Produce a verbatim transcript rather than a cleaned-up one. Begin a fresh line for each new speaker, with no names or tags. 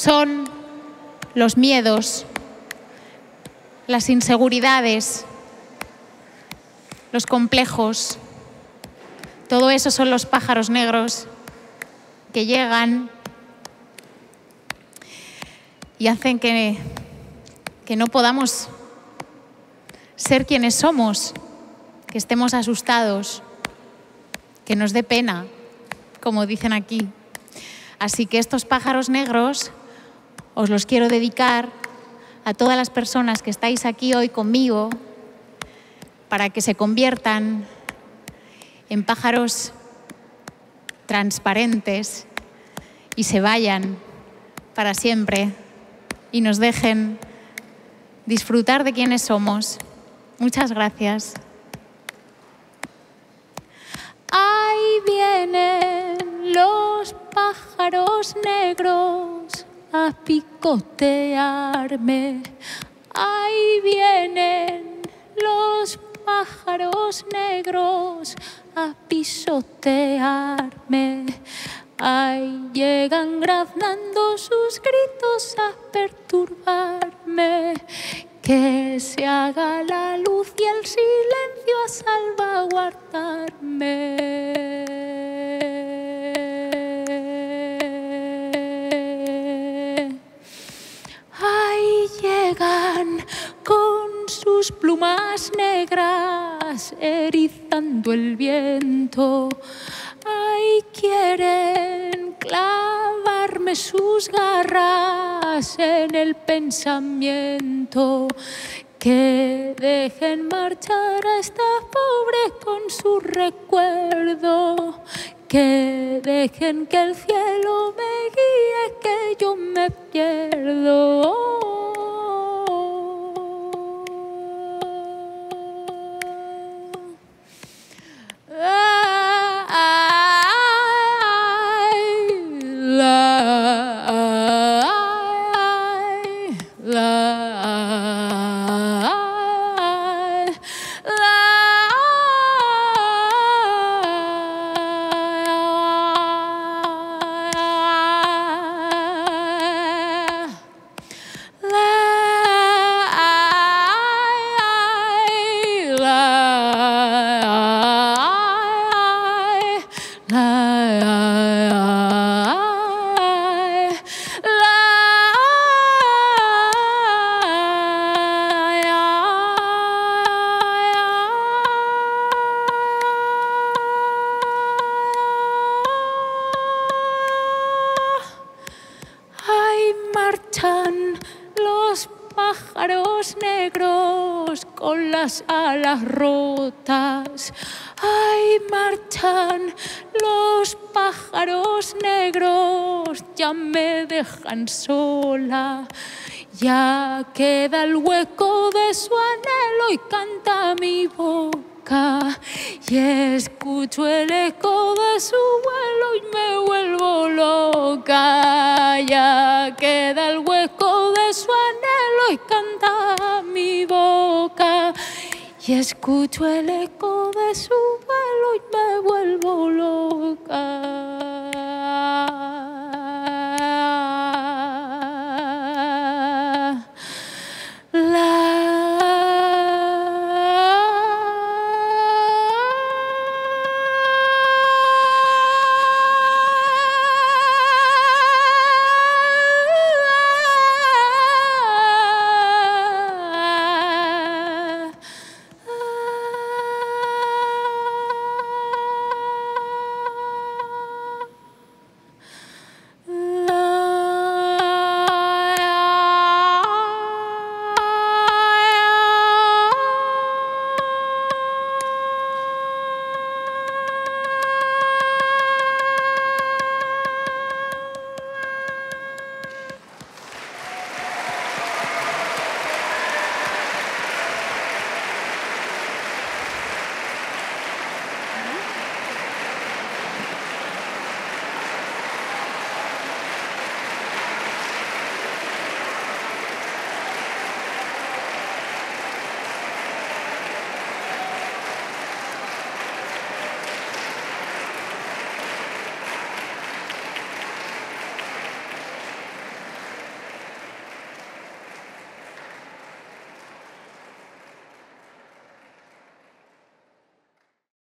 son los miedos, las inseguridades, los complejos. Todo eso son los pájaros negros que llegan y hacen que, que no podamos ser quienes somos, que estemos asustados, que nos dé pena, como dicen aquí. Así que estos pájaros negros os los quiero dedicar a todas las personas que estáis aquí hoy conmigo para que se conviertan en pájaros transparentes y se vayan para siempre y nos dejen disfrutar de quienes somos. Muchas gracias. Ahí vienen los pájaros negros a picotearme. Ahí vienen los pájaros negros a pisotearme. Ahí llegan graznando sus gritos a perturbarme. Que se haga la luz y el silencio a salvaguardarme. Ahí llegan con sus plumas negras erizando el viento. Ahí quieren clavarme sus garras en el pensamiento. Que dejen marchar a esta pobre con su recuerdo. Que dejen que el cielo me guíe, que yo me pierdo. Los pájaros negros con las alas rotas. Ahí marchan los pájaros negros, ya me dejan sola. Ya queda el hueco de su anhelo y canta mi boca. Y escucho el eco de su vuelo y me vuelvo loca. Ya queda el hueco de su anhelo y canta mi boca. Y escucho el eco de su vuelo y me vuelvo loca.